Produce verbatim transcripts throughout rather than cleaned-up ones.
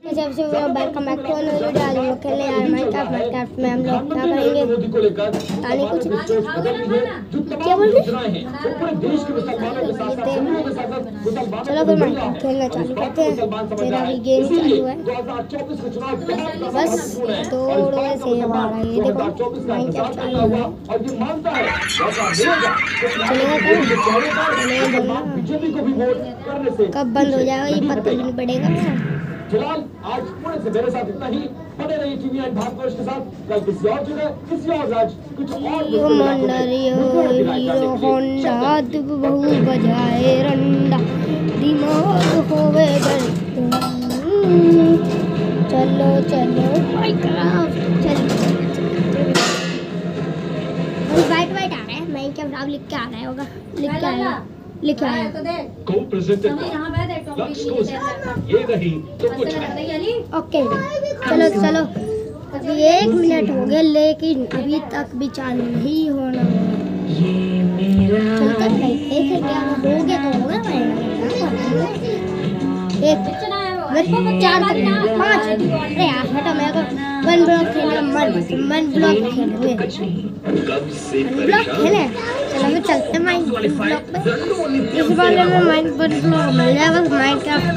जब से welcome back to another video. आज हम लोग खेलने यार माइनक्राफ्ट माइनक्राफ्ट में हम लोग क्या करेंगे तानी कुछ क्या बोल रहे चलो फिर माइनक्राफ्ट खेलना चालू करते हैं। मेरा भी गेम चालू है, बस दौड़ो से हमारा ये देखो माइनक्राफ्ट चालू है। चलेगा कब बंद हो जाएगा ये पता भी नहीं पड़ेगा। फिलहाल आज पुणे से मेरे साथ इतना ही। बने रहिए टीवी एंड भारतवर्ष के साथ। कल किसी और जगह किसी और राज्य कुछ और हीरो होंडा बहु बजाए रंडा दिमाग होवे चलो चलो माइनक्राफ्ट चलो वाइट वाइट आ रहा है। मैं क्या नाम लिख के आ रहा है होगा लिख के आया लिख के आया को प्रेजेंटेड ये नहीं तो कुछ ओके चलो चलो अभी एक मिनट हो गया लेकिन अभी तक भी चालू नहीं होना चलते हैं एक क्या हो गया तो होगा एक चार पाँच अरे यार हटा मेरे को वन ब्लॉक खेलने मन मन ब्लॉक खेलेंगे ब्लॉक खेले चलो फिर चलते हैं माइंड ब्लॉक पे। इस बार में माइंड ब्लॉक मिल जाएगा Minecraft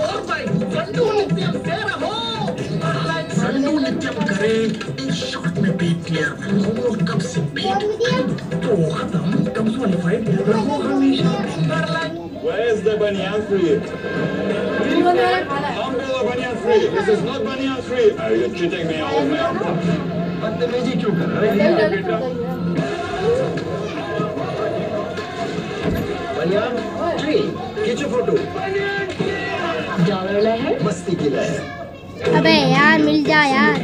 Where's the banyan tree? Umbrella banyan tree. This is not banyan tree. Are you cheating me, old man? बदतमीजी क्यों कर रहे हैं बेटा? banyan tree. खींचो फोटो। डॉलर लहर मस्ती की लहर। अबे यार मिल जा यार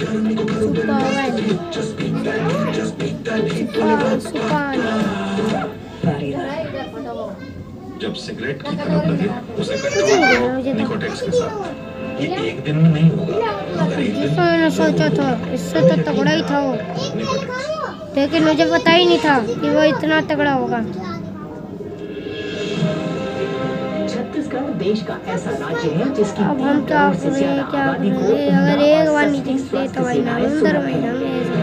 सुपर सुपर जब सिगरेट की तरफ लगे उसे कंट्रोल निकोटिक्स के साथ। ये एक दिन में नहीं होगा मगर एक दिन मैंने सोचा था इससे तो तगड़ा ही था वो, लेकिन मुझे पता ही नहीं था कि वो इतना तगड़ा होगा। छत्तीसगढ़ देश का ऐसा राज्य है जिसकी अब हम क्या करें क्या करें अगर एक बार नहीं दिखते तो भाई ना अंदर महीना में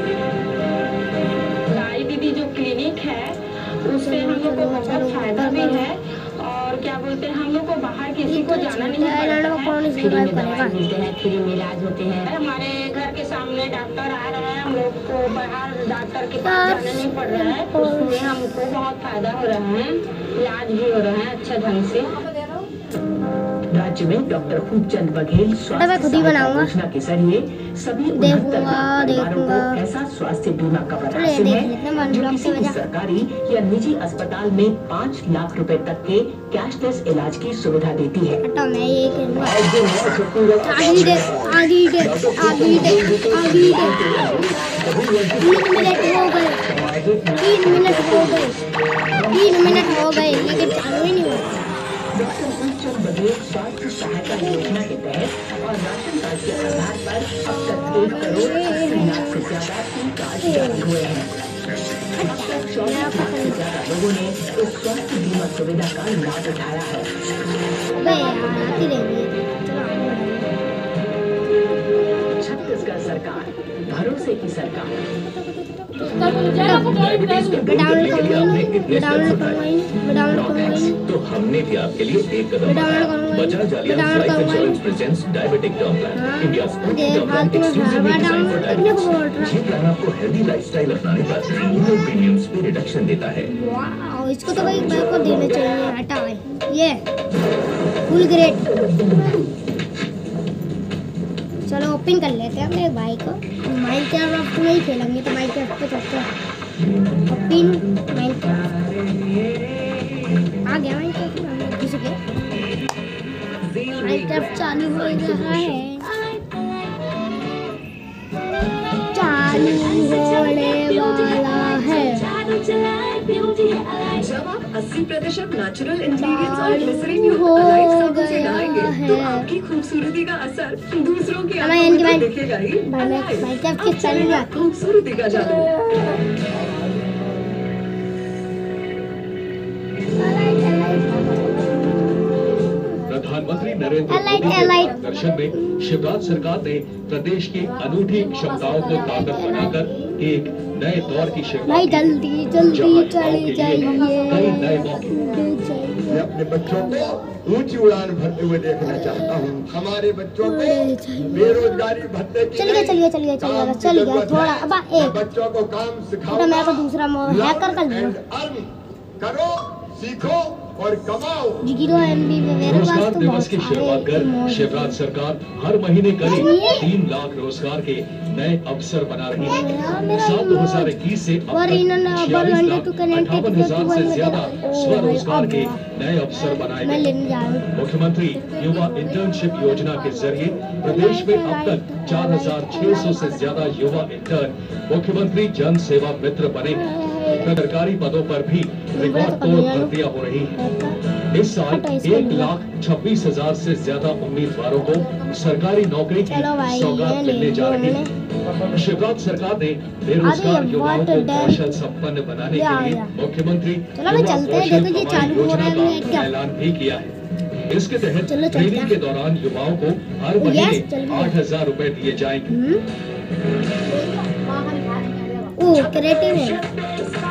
दीदी जो क्लिनिक है उससे हम लोग को बहुत फायदा भी है और क्या बोलते हैं हम लोग को बाहर किसी को जाना नहीं पड़ता। फ्री में इलाज होते हैं। हमारे घर के सामने डॉक्टर आ रहे हैं, हम लोग को बाहर डॉक्टर के पास जाना नहीं पड़ रहा है, उसमें हमको बहुत फायदा हो रहा है, इलाज भी हो रहा है अच्छा ढंग से। राज्य में डॉक्टर खूबचंद बघेल स्वास्थ्य योजना के जरिए सभी उनहत्तर परिवारों को ऐसा स्वास्थ्य बीमा कवर हासिल है जो किसी भी सरकारी या निजी अस्पताल में पाँच लाख रुपए तक के कैशलेस इलाज की सुविधा देती है। तीन मिनट हो गए तीन मिनट हो गए लेकिन चालू ही नहीं हुआ। डॉक्टर खूबचंद बघेल स्वास्थ्य सहायता योजना के तहत और राशन कार्ड के आधार पर अब तक एक करोड़ अस्सी लाख से ज्यादा ई कार्ड जारी हुए हैं। अब तक चौदह लाख से ज्यादा लोगों ने इस स्वास्थ्य बीमा सुविधा का लाभ उठाया है। छत्तीसगढ़ सरकार भरोसे की सरकार। तो हमने भी आपके लिए एक कदम Bajaj Allianz life insurance presents diabetic term plan, India only term plan exclusively design for diabetics. ये प्लान आपको हेल्दी लाइफस्टाइल अपनाने पर प्रीमियम प्रीमियम्स पे रिडक्शन देता है। वाओ इसको तो भाई मेरे को देना चाहिए। हटा भाई ये फुल ग्रेड। चलो ओपन कर लेते हैं अपने भाई को। माइनक्राफ्ट में ही खेलेंगे तो माइनक्राफ्ट पे चलते हैं। ओपन माइनक्राफ्ट आ गया माइनक्राफ्ट में हम लोग घुस गए। माइनक्राफ्ट चालू हो रहा है चालू होने वाला है। जब आप अस्सी प्रतिशत नेचुरल इंग्रेडिएंट्स और ग्लिसरीन युक्त अलाइव साबुन से नहाएंगे तो आपकी खूबसूरती का असर दूसरों की आंखों में तो दिखेगा ही। माइनक्राफ्ट के चैनल में आती खूबसूरती का जादू। प्रधानमंत्री नरेंद्र मोदी के मार्गदर्शन में शिवराज सरकार ने प्रदेश की अनूठी क्षमताओं को ताकत बनाकर एक नए दौर की शुरुआत भाई की। जल्दी जल्दी जहाँ चली युवाओं के लिए जाइए कई नए मौके। मैं अपने बच्चों को ऊंची उड़ान भरते हुए देखना चाहता हूँ। हमारे बच्चों को बेरोजगारी भत्ते की चलिए चलिए चलिए चलिए चल गया थोड़ा अब एक बच्चों को काम बेटा सिखाओ। मैं को दूसरा हैकर कर लूँ करो, सीखो और कमाओ। जीरो एमबी में मेरे पास रोजगार तो दिवस बहुत की शुरुआत कर सारे शिवराज सरकार हर महीने करीब सुनिए। तीन लाख रोजगार के नए अवसर बना रही है। मेरा- मेरा साल इमोज। दो हजार इक्कीस से अब और तक इन्होंने अब छियालीस wanted lakh to connect it अट्ठावन to हजार से one ज्यादा meter। ओ स्वरोजगार भाई, के अब नए अवसर बनाए मैं गए। लेने जा रहा हूँ। मुख्यमंत्री युवा इंटर्नशिप योजना के जरिए प्रदेश में अब तक चार हजार छह सौ से ज्यादा युवा इंटर्न मुख्यमंत्री जन सेवा मित्र बने। सरकारी पदों पर भी रिकॉर्ड तोड़ भर्तियां हो रही है। इस साल एक लाख छब्बीस हजार से ज्यादा उम्मीदवारों को सरकारी नौकरी की चलो भाई, सौगात ये मिलने ले जा रही लो है। शिवराज सरकार ने बेरोजगार अरे युवाओं को what a कौशल संपन्न बनाने या, के लिए या। मुख्यमंत्री चलो भाई, युवा चलते हैं, कौशल देखो ये कमाई चालू हो योजना रहा है, का क्या? ऐलान भी किया है। इसके तहत चलो, चलते ट्रेनिंग हैं। के दौरान युवाओं को हर ओ, महीने यस, चल गया। आठ हजार रूपए दिए जाएंगे। हम्म। ओ क्रिएटिव है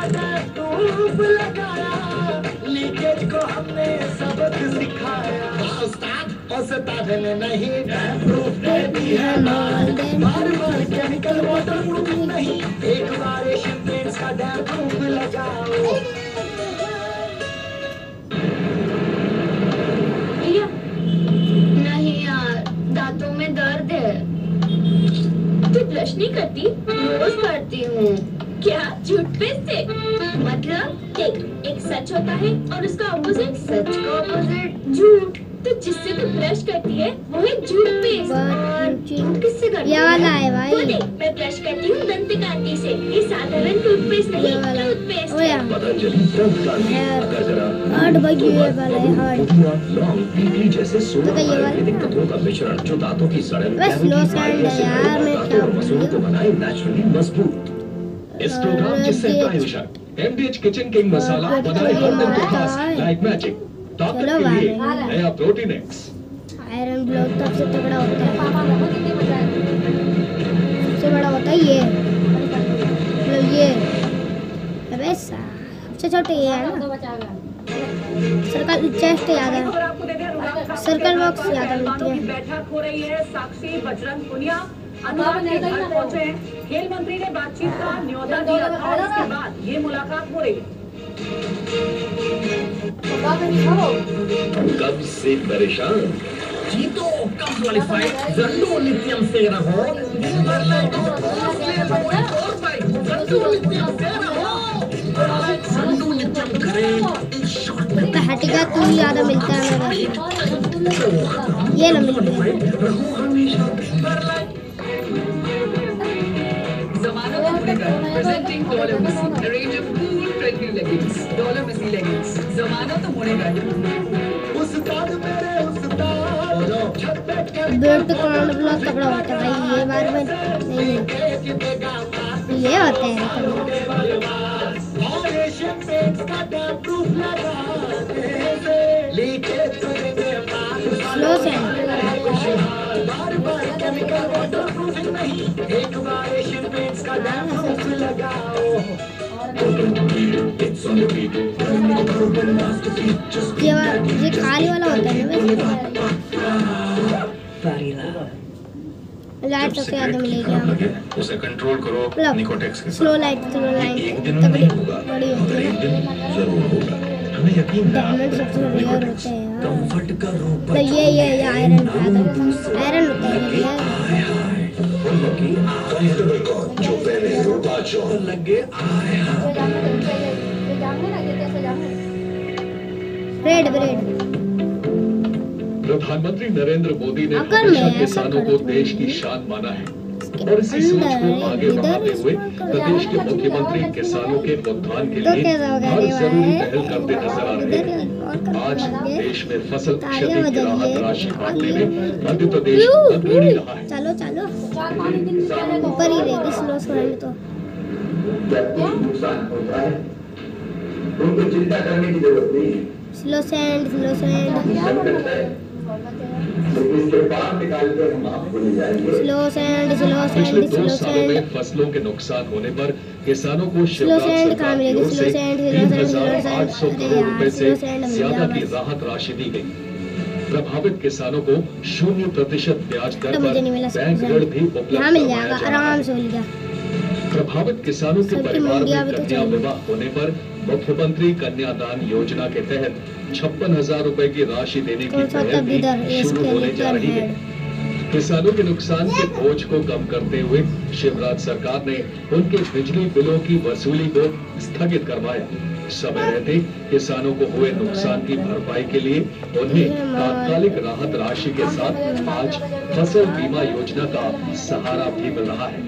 भैया नहीं यार, दांतों में दर्द है। तू ब्रश नहीं करती? रोज करती हूँ। क्या झूठ पे से? मतलब एक एक सच होता है और उसका ऑपोजिट। सच का ऑपोजिट झूठ। तो जिससे तू ब्रश करती है वो है झूठ पेस्ट। और तू किससे करती ये है? वाला है भाई। वो देख, मैं ब्रश करती हूँ दंतकांति से। ये साधारण टूथपेस्ट नहीं, ये वाला। टूथपेस्ट ओ है। यार पतंजलि दंतकांति अगर जरा हार्ड भाई ये वाला है हार्ड लौंग पीपली जैसे सोलह तो ये वाला आयुर्वेदिक तत्वों का मिश्रण जो दांतों की सड़न बस कैविटी, लो सैंड बारियों से यार, भरे मैं दांतों क्या और मसूड़ों को बनाए नेचुरली मजबूत। इस प्रोग्राम के सह प्रायोजक एमडीएच किचन किंग मसाला और बनाए हर दिन के खास है। लाइक मैजिक ताकत चलो के लिए भाई। नया प्रोटीन एक्स। आयरन ब्लॉक सबसे तगड़ा होता है सबसे बड़ा होता है ये मतलब ये अबे सबसे छोटे ये है ना सर्कल चेस्ट याद है सर्कल बॉक्स याद है मिलती है बैठक हो रही है। साक्षी बजरंग पुनिया अनुराग के घर पहुंचे हैं। खेल मंत्री ने बातचीत का न्योता दिया था और उसके बाद ये मुलाकात हो रही है। कब से परेशान जीतो कब क्वालिफाइड जंडू लिथियम से रहो जंडू लिथियम से रहो जंडू लिथियम करें तो हटेगा तू ही ज़्यादा मिलता है मेरे ये ना मिलता है Zamano presenting Dollar Missy, a range of cool, trendy leggings. Dollar Missy leggings. Zamano तो मुड़ेगा बेल्ट कौन ब्लॉक तगड़ा होता है भाई ये बार में नहीं ये होते हैं स्लो से ये वाला ये काली वाला होता है ना लाइट सबसे ज्यादा मिलेगी यहाँ उसे कंट्रोल करो मतलब निकोटेक्स के स्लो साथ। लाइट स्लो लाइट एक दिन में तगड़ी नहीं होगा बड़ी होती मगर है एक दिन जरूर होगा। हमें यकीन है डायमंड सबसे रेयर निकोटेक्स होते हैं यार कंफर्ट का रूप तो ये ये ये आयरन आयरन होता है ये जो पहले रोटा जो लगे रेड ब्रेड प्रधानमंत्री नरेंद्र मोदी ने अगर हमेशा मैं ऐसा किसानों को करती देश की शान माना है और इसी सोच को आगे बढ़ाते हुए प्रदेश के मुख्यमंत्री किसानों के उत्थान के तो लिए कैसा होगा हर रे जरूरी भाई? पहल करते नजर आ रहे हैं। आज देश में फसल तालियां क्षति की राहत बजाइए। राशि बांटने में मध्य प्रदेश अग्रणी रहा है। चलो चलो ऊपर ही रहेगी स्लो स्टैंड तो नुकसान होता है उनको चिंता करने की जरूरत नहीं है। स्लो सैंड स्लो सैंड सब करता है इसके बाद निकाल कर हम आपको ले जाएंगे। स्लो सैंड स्लो पिछले सैंड दो स्लो सालों में सैंड फसलों के नुकसान होने पर किसानों को स्लो शिवराज सैंड सरकार कहाँ की मिलेगी? ओर स्लो से सैंड स्लो तीन सैंड हजार स्लो आठ सौ सैंड। अरे करोड़ रुपए यार से स्लो सैंड मिल ज्यादा गया की बस। राहत राशि दी गई। प्रभावित किसानों को शून्य प्रतिशत ब्याज दर तो पर मुझे नहीं मिला बैंक ऋण भी उपलब्ध यहाँ मिल करवाया जाएगा जा रहा आराम है। से मिल गया। प्रभावित किसानों के सबकी परिवार मंडियाँ में भी तो कन्या चाहिए। विवाह होने पर मुख्यमंत्री कन्यादान योजना के तहत छप्पन हजार रूपए की राशि देने की कौन सा पहल भी तबदील है? शुरू होने जा स्केलेटन रही है। हेड। किसानों के नुकसान के बोझ को कम करते हुए शिवराज सरकार ने उनके बिजली बिलों की वसूली को स्थगित करवाया। समय रहते किसानों को हुए नुकसान की भरपाई के लिए उन्हें तात्कालिक राहत राशि के साथ आज फसल बीमा योजना का सहारा भी मिल रहा है।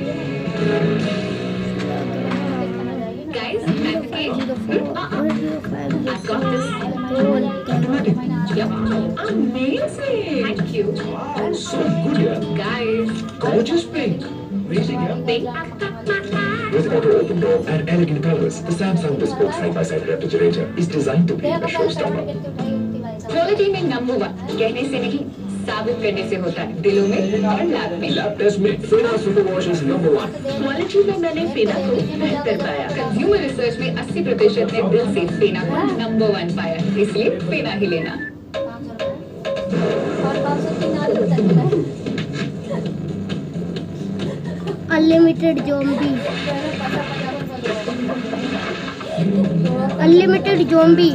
Guys, I'm the king. I've got this. Yep. Amazing. Thank you. So good, yeah. Guys, Gorgeous pink. Amazing, yeah. thank With auto open door and elegant colors, the Samsung Bespoke side-by-side refrigerator is designed to be a showstopper. Quality में number one कहने से नहीं साबित करने से होता है, दिलों में और लैब में। Lab test में Fina Super Wash is number one. Quality में मैंने फेना को बेहतर पाया। कंज्यूमर रिसर्च में अस्सी प्रतिशत ने दिल से फेना को नंबर वन पाया, इसलिए फेना ही लेना। Unlimited zombie unlimited zombie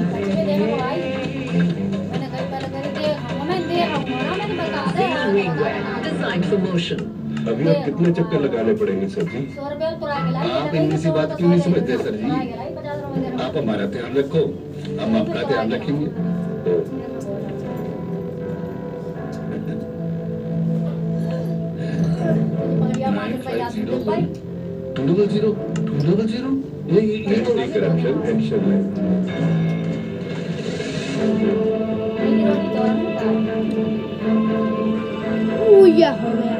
Designed for motion. अभी आप कितने चक्कर लगाने पड़ेंगे सर जी? आप इनकी सी बात क्यों नहीं समझते सर जी? आप हमारा ध्यान रखो, हम आपका ध्यान रखेंगे। Two double zero two double zero ये ये तो करप्शन एक्शन में ओया हो गया।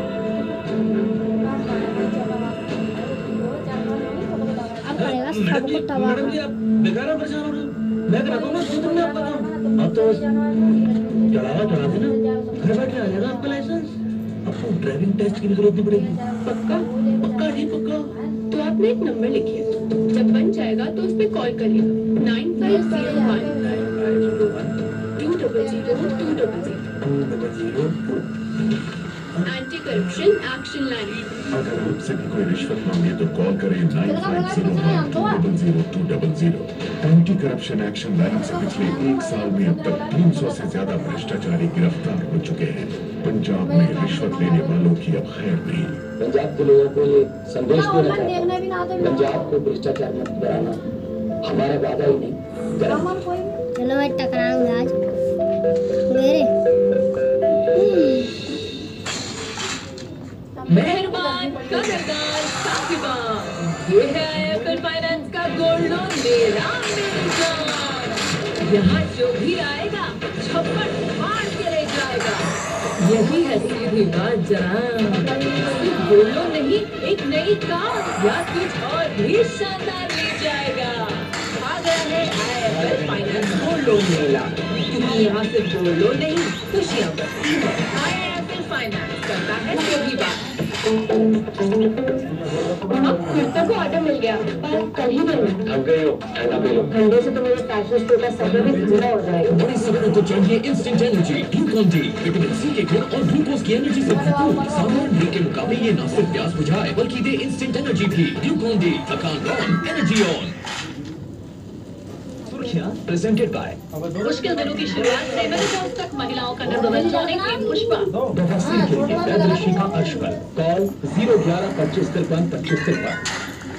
अब करेगा सबको तबाह। बेकार परेशान हो रहे हो। मैं करा दूंगा तो तुमने आपका काम। अब तो चलावा चला देना, घर बैठे आ जाएगा आपका लाइसेंस। आपको ड्राइविंग टेस्ट की भी जरूरत नहीं पड़ेगी। पक्का? पक्का जी पक्का। तो आपने एक नंबर लिखिए, जब बन जाएगा तो उस पर कॉल करिएगा। Nine five zero one two double zero two double zero two double zero anti corruption action line. अगर आपसे भी कोई रिश्वत मांगे तो कॉल करें nine five zero one two double zero two double zero. Anti corruption action line से पिछले एक साल में अब तक तीन सौ से ज्यादा भ्रष्टाचारी गिरफ्तार हो चुके हैं। पंजाब में रिश्वत लेने वालों की अब खैर नहीं। पंजाब के लोगों को ये संदेश देना चाहता हूं, पंजाब को भ्रष्टाचार मुक्त कराना हमारा वादा ही नहीं कराना। चलो मैं टकराऊंगा आज मेरे मेहरबान कदरदान साहिबान, ये है आईएफएल फाइनेंस का गोल्ड लोन मेरा मेरा। यहाँ जो भी आएगा छप्पन फाड़ के ले जाएगा। यही है सीधी बात जनाब। सिर्फ गोल्ड लोन नहीं, एक नई कार या कुछ और भी शानदार ले जाएगा। आ गया है आईएफएल फाइनेंस गोल्ड लोन मेला, क्योंकि यहाँ से गोल्ड लोन नहीं खुशियाँ बरसती हैं। आईएफएल फाइनेंस करता है सीधी बात। कुर्ता को ऑर्डर मिल गया पर कल ही देना। थक गए हो, ठंडा पी लो। ठंडे से तो मेरे फैशन स्टोर का सफर भी ठंडा हो जाएगा। बड़ी सफर को चाहिए instant energy, Glucon D, vitamin C के गुण और ग्लूकोज की एनर्जी से भरपूर। साधारण ड्रिंक के मुकाबले ये न सिर्फ प्यास बुझाए बल्कि दे इंस्टेंट एनर्जी भी। ग्लूकॉन डी, थकान on, energy on. Presented by मुश्किल दिनों की शुरुआत से मेनोपॉज तक महिलाओं का निर्दोष जाने की पुष्पा। बवासीर के लिए वैद्यश्री का अश्वल कॉल जीरो ग्यारह पच्चीस तिरपन पच्चीस तिरपन।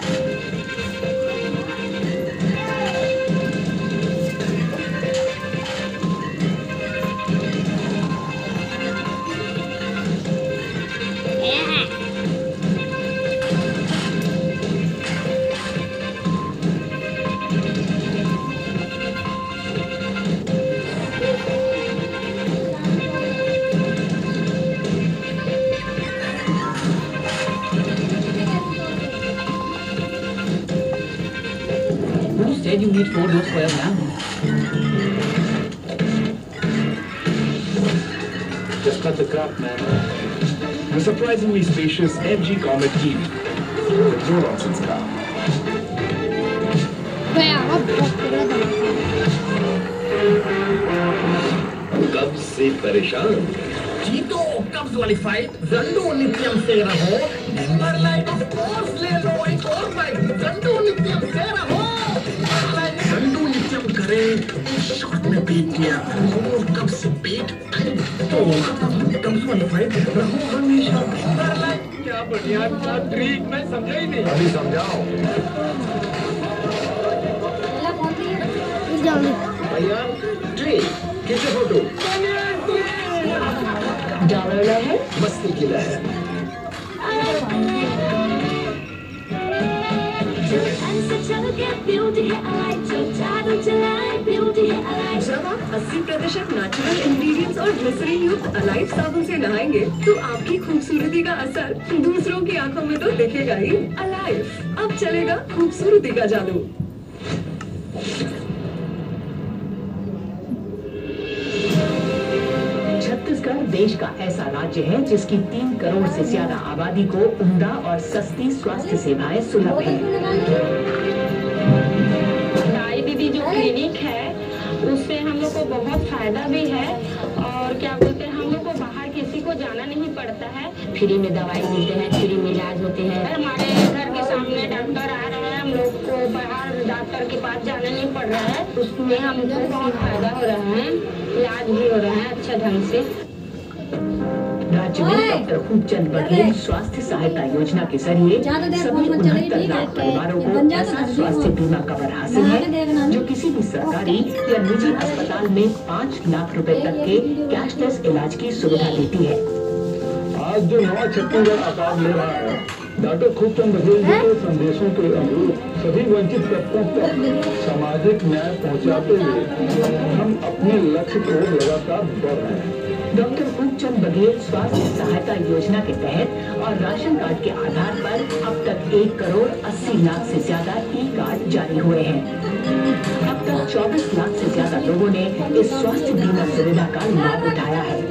Said you need four doors for your lamp. Just cut the crap, man. The surprisingly spacious F G Comet T V. With no nonsense car. कब से परेशान? जीतो कब्ज वाली फाइट रंडो नित्यम से रहो डिम्बर लाइट ऑफ कोर्स ले लो एक और फाइट रंडो नित्यम से रहो रंडो नित्यम करे शॉट में बीट किया और कब से बीट तो कब्ज वाली फाइट रहो हमेशा डिम्बर लाइट क्या बढ़िया क्या ट्रिक मैं समझा ही नहीं अभी समझाओ भैया ट्रिक कैसे फोटो डालना है मस्ती की लहर अस्सी प्रतिशत नेचुरल इंग्रेडिएंट्स और ग्लिसरीन युक्त अलाइव साबुन से नहाएंगे तो आपकी खूबसूरती का असर दूसरों की आंखों में तो दिखेगा ही। अलाइव अब चलेगा खूबसूरती का जादू। छत्तीसगढ़ देश का ऐसा राज्य है जिसकी तीन करोड़ से ज्यादा आबादी को उम्दा और सस्ती स्वास्थ्य सेवाएं सुलभ है। राय दीदी जो क्लिनिक है उससे हम लोग को बहुत फायदा भी है और क्या बोलते हैं हम लोग को बाहर किसी को जाना नहीं पड़ता है। फ्री में दवाई मिलते हैं, फ्री में इलाज होते हैं। हमारे घर के सामने डॉक्टर आ रहे हैं, हम लोग को बाहर डॉक्टर के पास जाना नहीं पड़ रहा है, उसमें हमको बहुत फायदा हो रहा है, इलाज भी हो रहा है अच्छे ढंग से। राज्य में डॉक्टर खूबचंद बघेल स्वास्थ्य सहायता योजना के जरिए सभी उनहत्तर लाख परिवारों को ऐसा स्वास्थ्य बीमा कवर हासिल है जो किसी भी सरकारी या निजी अस्पताल में पाँच लाख रुपए तक के कैशलेस इलाज की सुविधा देती है। आज जो नवा छत्तीसगढ़ आकार ले रहा है, डॉक्टर खूबचंद बघेल जी के संदेशों के अनुरूप सभी वंचित तबकों तक सामाजिक न्याय पहुंचाते हुए हम अपने लक्ष्य को लगातार बढ़ रहे हैं। डॉक्टर खूबचंद बघेल स्वास्थ्य सहायता योजना के तहत और राशन कार्ड के आधार पर अब तक एक करोड़ अस्सी लाख से ज्यादा ई कार्ड जारी हुए हैं। अब तक चौबीस लाख से ज्यादा लोगों ने इस स्वास्थ्य बीमा सुविधा का लाभ उठाया है।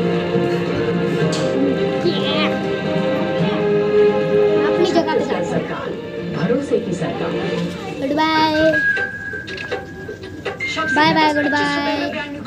अपनी जगह पे सरकार, भरोसे की सरकार। Good bye bye bye good bye.